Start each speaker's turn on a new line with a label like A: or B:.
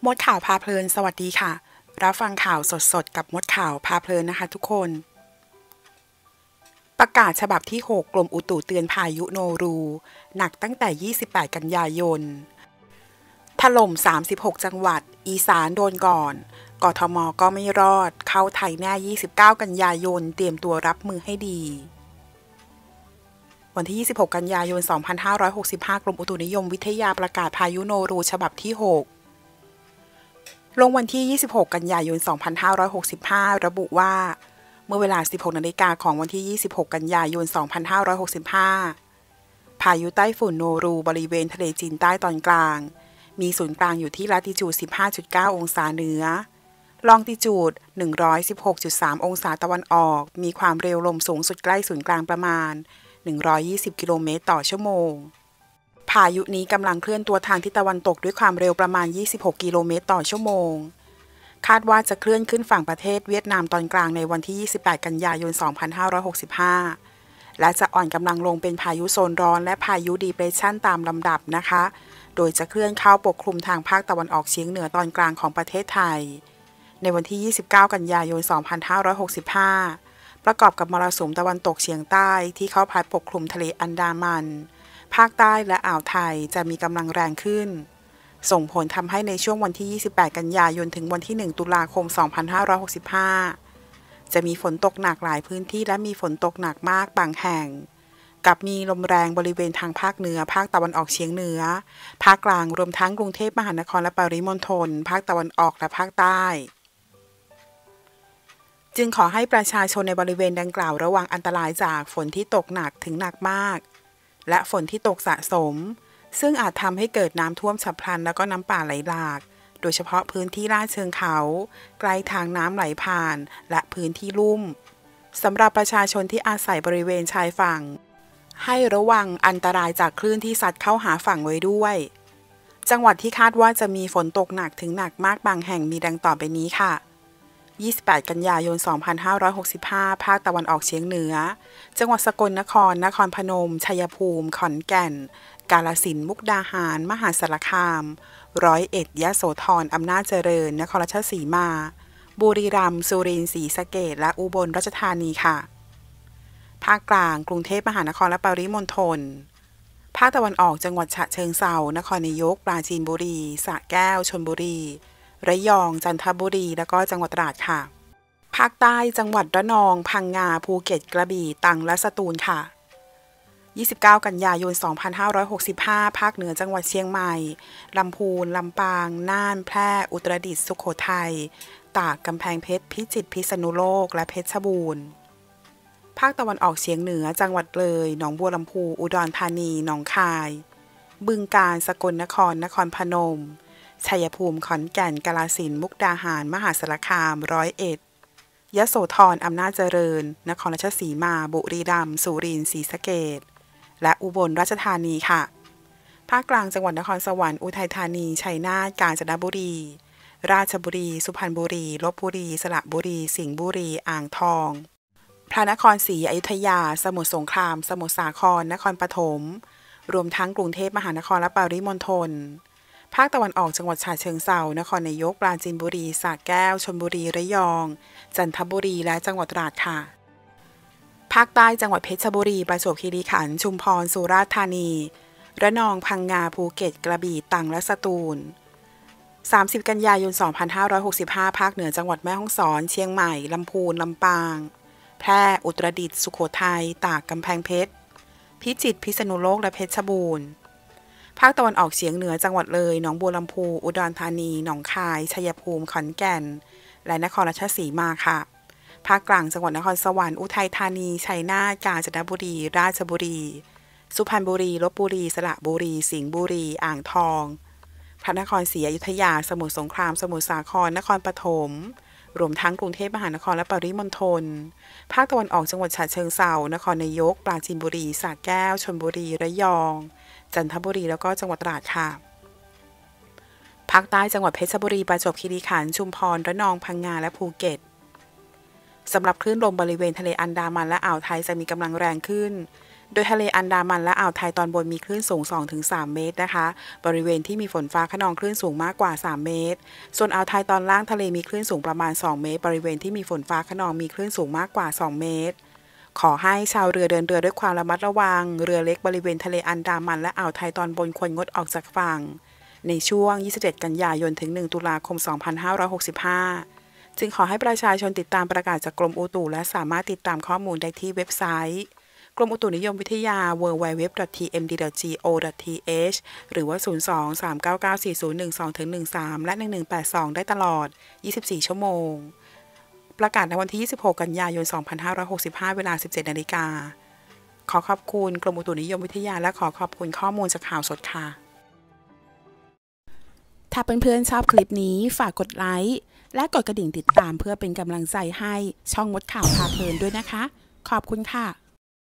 A: มดข่าวพาเพลินสวัสดีค่ะรับฟังข่าวสดๆกับมดข่าวพาเพลินนะคะทุกคนประกาศฉบับที่ 6 กรมอุตุเตือนพายุโนรูหนักตั้งแต่ 28 กันยายนถล่ม 36 จังหวัดอีสานโดนก่อนกทมก็ไม่รอดเข้าไทยแน่ 29 กันยายนเตรียมตัวรับมือให้ดีวันที่ 26 กันยายน 2565 กรมอุตุนิยมวิทยาประกาศพายุโนรูฉบับที่ 6ลงวันที่ 26 กันยายน 2565 ระบุว่าเมื่อเวลา 16 นาฬิกาของวันที่ 26 กันยายน 2565 พายุไต้ฝุ่นโนรูบริเวณทะเลจีนใต้ตอนกลางมีศูนย์กลางอยู่ที่ลาติจูด 15.9 องศาเหนือลองติจูด 116.3 องศาตะวันออกมีความเร็วลมสูงสุดใกล้ศูนย์กลางประมาณ 120 กิโลเมตรต่อชั่วโมงพายุนี้กำลังเคลื่อนตัวทางทิศตะวันตกด้วยความเร็วประมาณ 26 กิโลเมตรต่อชั่วโมงคาดว่าจะเคลื่อนขึ้นฝั่งประเทศเวียดนามตอนกลางในวันที่ 28 กันยายน 2565 และจะอ่อนกำลังลงเป็นพายุโซนร้อนและพายุดีเพรสชันตามลำดับนะคะ โดยจะเคลื่อนเข้าปกคลุมทางภาคตะวันออกเฉียงเหนือตอนกลางของประเทศไทยในวันที่ 29 กันยายน 2565 ประกอบกับมรสุมตะวันตกเฉียงใต้ที่เข้าพัดปกคลุมทะเลอันดามันภาคใต้และอ่าวไทยจะมีกำลังแรงขึ้นส่งผลทำให้ในช่วงวันที่ 28 กันยายนถึงวันที่ 1 ตุลาคม 2565 จะมีฝนตกหนักหลายพื้นที่และมีฝนตกหนักมากบางแห่งกับมีลมแรงบริเวณทางภาคเหนือภาคตะวันออกเฉียงเหนือภาคกลางรวมทั้งกรุงเทพมหานครและปริมณฑลภาคตะวันออกและภาคใต้จึงขอให้ประชาชนในบริเวณดังกล่าวระวังอันตรายจากฝนที่ตกหนักถึงหนักมากและฝนที่ตกสะสมซึ่งอาจทำให้เกิดน้ำท่วมฉับพลันแล้วก็น้ำป่าไหลหลากโดยเฉพาะพื้นที่ลาดเชิงเขาใกล้ทางน้ำไหลผ่านและพื้นที่ลุ่มสำหรับประชาชนที่อาศัยบริเวณชายฝั่งให้ระวังอันตรายจากคลื่นที่ซัดเข้าหาฝั่งไว้ด้วยจังหวัดที่คาดว่าจะมีฝนตกหนักถึงหนักมากบางแห่งมีดังต่อไปนี้ค่ะ28 กันยายน 2565 ภาคตะวันออกเฉียงเหนือจังหวัดสกลนคร นครพนม ชัยภูมิ ขอนแก่น กาฬสินธุ์ มุกดาหาร มหาสารคาม ร้อยเอ็ด ยโสธร อำนาจเจริญ นครราชสีมา บุรีรัมย์ สุรินทร์ ศรีสะเกษและอุบลราชธานีค่ะ ภาคกลาง กรุงเทพมหานครและปริมณฑล ภาคตะวันออก จังหวัดฉะเชิงเทรา นครนายก ปราจีนบุรี สระแก้ว ชลบุรีระยอง จันทบุรี และก็จังหวัดตราดค่ะ ภาคใต้ จังหวัดระนอง พังงา ภูเก็ต กระบี่ ตรัง และสตูลค่ะ 29 กันยายน 2565 ภาคเหนือ จังหวัดเชียงใหม่ ลำพูน ลำปาง น่าน แพร่ อุตรดิตถ์ สุโขทัย ตาก กำแพงเพชร พิจิตร พิษณุโลก และเพชรบูรณ์ ภาคตะวันออกเฉียงเหนือ จังหวัดเลย หนองบัวลำพู อุดรธานี หนองคาย บึงกาฬ สกลนคร นครพนมชัยภูมิ ขอนแก่น กาฬสินธุ์ มุกดาหาร มหาสารคาม ร้อยเอ็ด ยโสธร อำนาจเจริญ นครราชสีมา บุรีรัมย์ สุรินทร์ ศรีสะเกษและอุบลราชธานีค่ะ ภาคกลาง จังหวัดนครสวรรค์ อุทัยธานี ชัยนาท กาญจนบุรี ราชบุรี สุพรรณบุรี ลพบุรี สระบุรี สิงห์บุรี อ่างทอง พระนครศรีอยุธยา สมุทรสงคราม สมุทรสาคร นครปฐม รวมทั้งกรุงเทพมหานครและปริมณฑลภาคตะวันออก จังหวัดฉะเชิงเทรา นครนายก ปราจีนบุรี สระแก้ว ชลบุรี ระยอง จันทบุรี และจังหวัดตราดค่ะ ภาคใต้ จังหวัดเพชรบุรี ประจวบคีรีขันธ์ ชุมพร สุราษฎร์ธานี ระนอง พังงา ภูเก็ต กระบี่ ตรัง และสตูล 30 กันยายน 2565 ภาคเหนือ จังหวัดแม่ฮ่องสอน เชียงใหม่ ลำพูน ลำปาง แพร่ อุตรดิตถ์ สุโขทัย ตาก กำแพงเพชร พิจิตร พิษณุโลก และเพชรบูรณ์ ภาคตะวันออกเฉียงเหนือ จังหวัดเลย หนองบัวลำพู อุดรธานี หนองคาย ชัยภูมิ ขอนแก่น และนครราชสีมาค่ะ ภาคกลาง จังหวัดนครสวรรค์ อุทัยธานี ชัยนาท กาญจนบุรี ราชบุรี สุพรรณบุรี ลพบุรี สระบุรี สิงห์บุรี อ่างทอง พระนครศรีอยุธยา สมุทรสงคราม สมุทรสาคร นครปฐม รวมทั้งกรุงเทพมหานครและปริมณฑล ภาคตะวันออก จังหวัดฉะเชิงเทรา นครนายก ปราจีนบุรี สระแก้ว ชลบุรี ระยอง จันทบุรี แล้วก็จังหวัดตราดค่ะ ภาคใต้ จังหวัดเพชรบุรี ประจวบคีรีขันธ์ ชุมพร ระนอง พังงา และภูเก็ตสำหรับคลื่นลมบริเวณทะเลอันดามันและอ่าวไทยจะมีกำลังแรงขึ้นโดยทะเลอันดามันและอ่าวไทยตอนบนมีคลื่นสูง 2-3 เมตรนะคะบริเวณที่มีฝนฟ้าคะนองคลื่นสูงมากกว่า 3 เมตรส่วนอ่าวไทยตอนล่างทะเลมีคลื่นสูงประมาณ 2 เมตรบริเวณที่มีฝนฟ้าคะนองมีคลื่นสูงมากกว่า 2 เมตรขอให้ชาวเรือเดินเรือด้วยความระมัดระวังเรือเล็กบริเวณทะเลอันดามันและอ่าวไทยตอนบนควรงดออกจากฝั่งในช่วง 27 กันยายน ถึง 1 ตุลาคม 2565 จึงขอให้ประชาชนติดตามประกาศจากกรมอุตุและสามารถติดตามข้อมูลได้ที่เว็บไซต์กรมอุตุนิยมวิทยา www.tmd.go.th หรือว่า 02-399-4012-13 และ 1182 ได้ตลอด 24 ชั่วโมงประกาศในวันที่ 26 กันยายน 2565 เวลา 17 นาฬิกาขอขอบคุณกรมอุตุนิยมวิทยาและขอขอบคุณข้อมูลจากข่าวสดค่ะถ้าเพื่อนๆชอบคลิปนี้ฝากกดไลค์และกดกระดิ่งติดตามเพื่อเป็นกำลังใจให้ช่องมดข่าวพาเพลินด้วยนะคะขอบคุณค่ะ